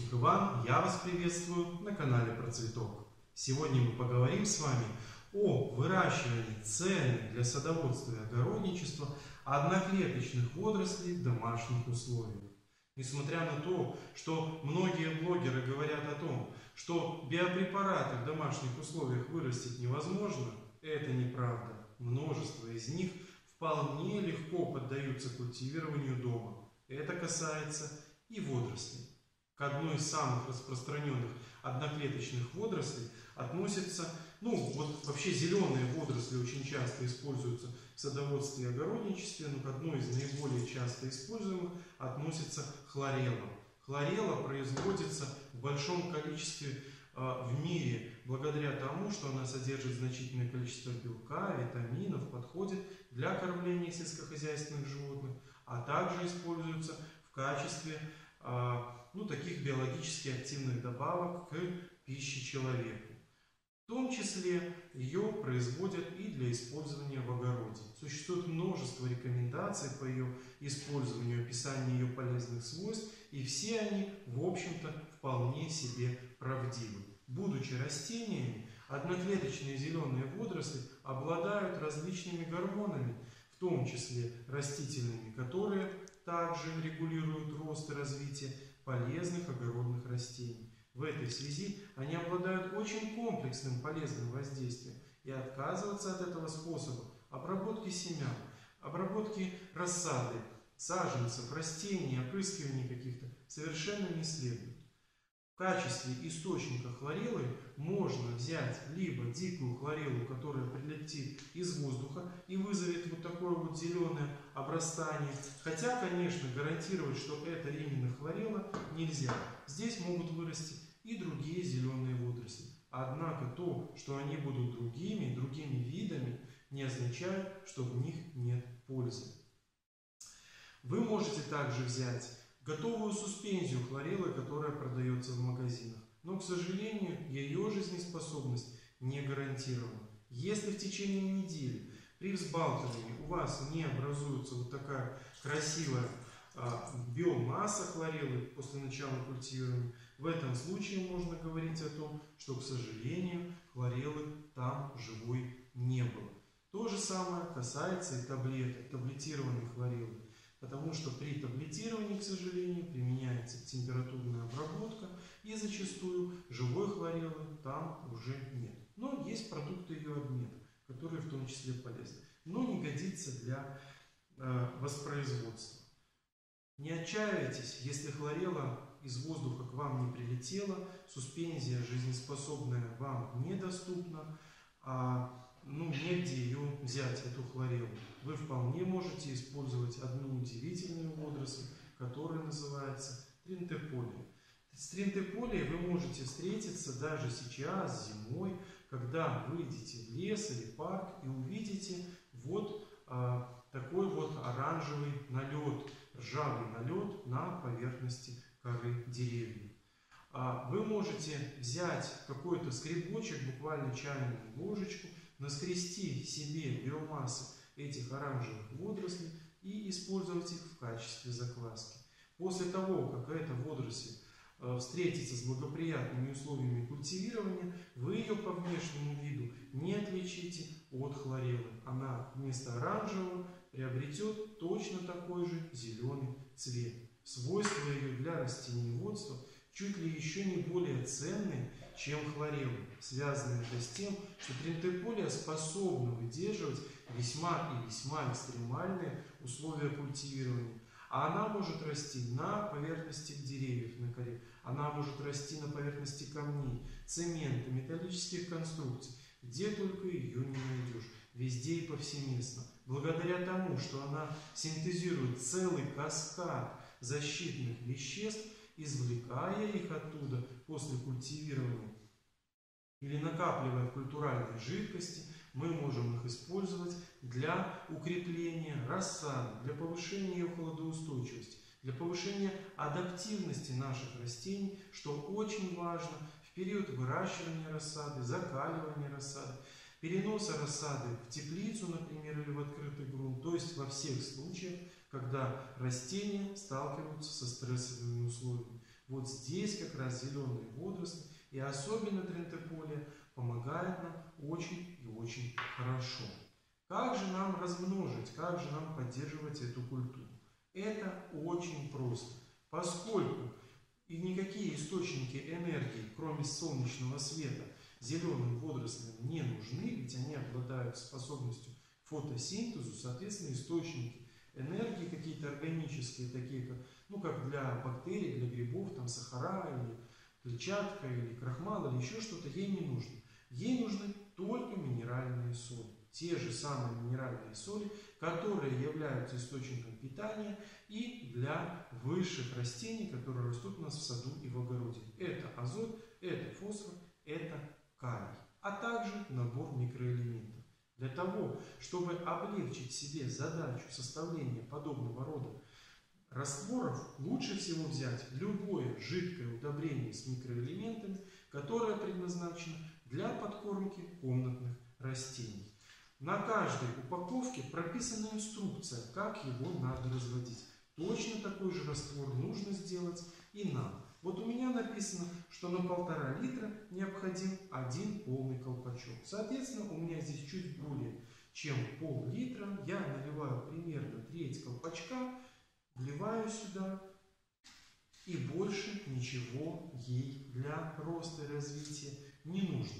Кустик Иван, я вас приветствую на канале Про Цветок. Сегодня мы поговорим с вами о выращивании ценных для садоводства и огородничества одноклеточных водорослей в домашних условиях. Несмотря на то, что многие блогеры говорят о том, что биопрепараты в домашних условиях вырастить невозможно, это неправда. Множество из них вполне легко поддаются культивированию дома. Это касается и водорослей. К одной из самых распространенных одноклеточных водорослей относятся, вообще зеленые водоросли очень часто используются в садоводстве и огородничестве, но к одной из наиболее часто используемых относится хлорелла. Хлорелла производится в большом количестве в мире благодаря тому, что она содержит значительное количество белка, витаминов, подходит для кормления сельскохозяйственных животных, а также используется в качестве таких биологически активных добавок к пище человека. В том числе ее производят и для использования в огороде. Существует множество рекомендаций по ее использованию, описанию ее полезных свойств, и все они, в общем-то, вполне себе правдивы. Будучи растениями, одноклеточные зеленые водоросли обладают различными гормонами, в том числе растительными, которые также регулируют рост и развитие полезных огородных растений. В этой связи они обладают очень комплексным полезным воздействием, и отказываться от этого способа обработки семян, обработки рассады, саженцев, растений, опрыскивания каких-то совершенно не следует. В качестве источника хлореллы можно взять либо дикую хлореллу, которая прилетит из воздуха и вызовет вот такое вот зеленое обрастание. Хотя, конечно, гарантировать, что это именно хлорелла, нельзя. Здесь могут вырасти и другие зеленые водоросли. Однако то, что они будут другими видами, не означает, что в них нет пользы. Вы можете также взять готовую суспензию хлореллы, которая продается в магазинах. Но, к сожалению, ее жизнеспособность не гарантирована. Если в течение недели при взбалтывании у вас не образуется вот такая красивая биомасса хлореллы после начала культивирования, в этом случае можно говорить о том, что, к сожалению, хлореллы там живой не было. То же самое касается и таблеток, таблетированной хлореллы. Потому что при таблетировании, к сожалению, применяется температурная обработка, и зачастую живой хлореллы там уже нет. Но есть продукты ее обмена, которые в том числе полезны, но не годится для воспроизводства. Не отчаивайтесь, если хлорелла из воздуха к вам не прилетела, суспензия жизнеспособная вам недоступна, негде ее взять, эту хлореллу. Вы вполне можете использовать одну удивительную водоросль, которая называется тринтополия. С тринтополией вы можете встретиться даже сейчас, зимой, когда выйдете в лес или парк и увидите такой вот оранжевый налет, ржавый налет на поверхности коры деревьев. Вы можете взять какой-то скребочек, буквально чайную ложечку, наскрести себе биомассы этих оранжевых водорослей и использовать их в качестве закваски. После того, как эта водоросль встретится с благоприятными условиями культивирования, вы ее по внешнему виду не отличите от хлореллы. Она вместо оранжевого приобретет точно такой же зеленый цвет. Свойства ее для растениеводства чуть ли еще не более ценные, чем хлорелла. Связано это с тем, что тринтополия способна выдерживать весьма и весьма экстремальные условия культивирования. А она может расти на поверхности деревьев на коре, она может расти на поверхности камней, цемента, металлических конструкций, где только ее не найдешь, везде и повсеместно. Благодаря тому, что она синтезирует целый каскад защитных веществ, извлекая их оттуда после культивирования или накапливая в культуральной жидкости, мы можем их использовать для укрепления рассады, для повышения ее холодоустойчивости, для повышения адаптивности наших растений, что очень важно в период выращивания рассады, закаливания рассады, переноса рассады в теплицу, например, или в открытый грунт, то есть во всех случаях, когда растения сталкиваются со стрессовыми условиями. Вот здесь как раз зеленые водоросли и особенно трентополия помогают нам очень и очень хорошо. Как же нам размножить, как же нам поддерживать эту культуру? Это очень просто, поскольку и никакие источники энергии, кроме солнечного света, зеленым водорослям не нужны, ведь они обладают способностью к фотосинтезу, соответственно, источники энергии какие-то органические, такие как, как для бактерий, для грибов, там сахара или клетчатка или крахмал или еще что-то, ей не нужно. Ей нужны только минеральные соли. Те же самые минеральные соли, которые являются источником питания и для высших растений, которые растут у нас в саду и в огороде. Это азот, это фосфор, это калий, а также набор микроэлементов. Для того, чтобы облегчить себе задачу составления подобного рода растворов, лучше всего взять любое жидкое удобрение с микроэлементами, которое предназначено для подкормки комнатных растений. На каждой упаковке прописана инструкция, как его надо разводить. Точно такой же раствор нужно сделать и нам. Вот у меня написано, что на 1,5 литра необходим 1 полный колпачок. Соответственно, у меня здесь чуть более чем пол-литра. Я наливаю примерно треть колпачка, вливаю сюда, и больше ничего ей для роста и развития не нужно.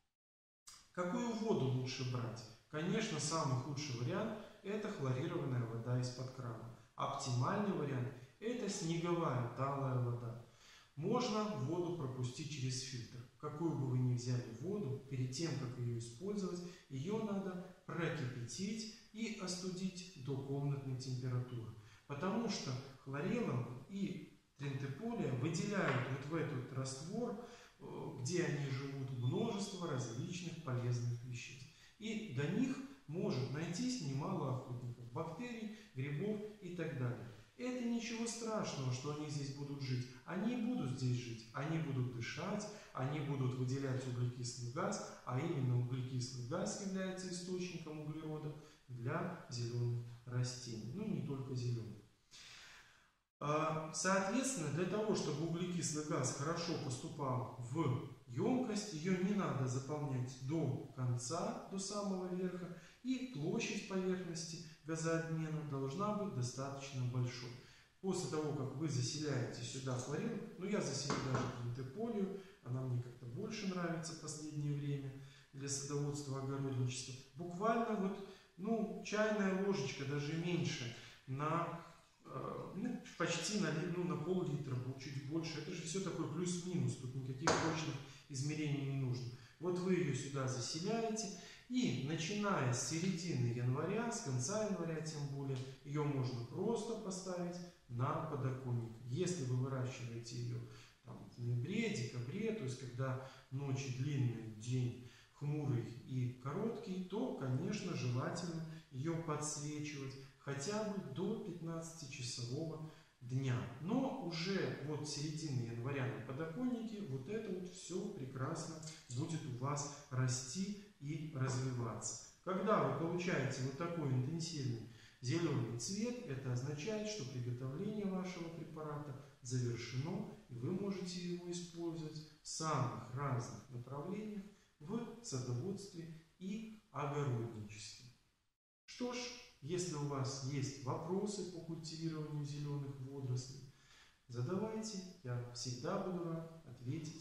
Какую воду лучше брать? Конечно, самый худший вариант – это хлорированная вода из-под крана. Оптимальный вариант – это снеговая талая вода. Можно воду пропустить через фильтр. Какую бы вы ни взяли воду, перед тем, как ее использовать, ее надо прокипятить и остудить до комнатной температуры. Потому что хлореллum и трентополия выделяют вот в этот раствор, где они живут, множество различных полезных веществ. И до них может найтись немало охотников, бактерий, грибов и так далее. Это ничего страшного, что они здесь будут жить. Они будут здесь жить, они будут дышать, они будут выделять углекислый газ, а именно углекислый газ является источником углерода для зеленых растений. Ну, не только зеленых. Соответственно, для того, чтобы углекислый газ хорошо поступал в емкость, ее не надо заполнять до конца, до самого верха, и площадь поверхности газообмена должна быть достаточно большой. После того, как вы заселяете сюда хлорин, я заселю даже трентополию, она мне как-то больше нравится в последнее время для садоводства, огородничества. Буквально чайная ложечка, даже меньше, почти на пол-литра, чуть больше. Это же все такое плюс-минус, тут никаких точных измерений не нужно. Вот вы ее сюда заселяете, и начиная с середины января, с конца января тем более, ее можно просто поставить на подоконник. Если вы выращиваете ее в ноябре, декабре, то есть когда ночи длинные, день хмурый и короткий, то, конечно, желательно ее подсвечивать хотя бы до 15-часового дня. Но уже вот середины января на подоконнике вот это вот все прекрасно будет у вас расти и развиваться. Когда вы получаете вот такой интенсивный зеленый цвет, это означает, что приготовление вашего препарата завершено, и вы можете его использовать в самых разных направлениях в садоводстве и огородничестве. Что ж, если у вас есть вопросы по культивированию зеленых водорослей, задавайте, я всегда буду рад ответить